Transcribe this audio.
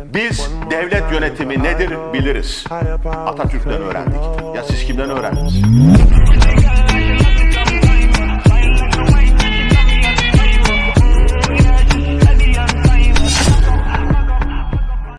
Biz devlet yönetimi nedir biliriz. Atatürk'ten öğrendik. Ya siz kimden öğrendiniz?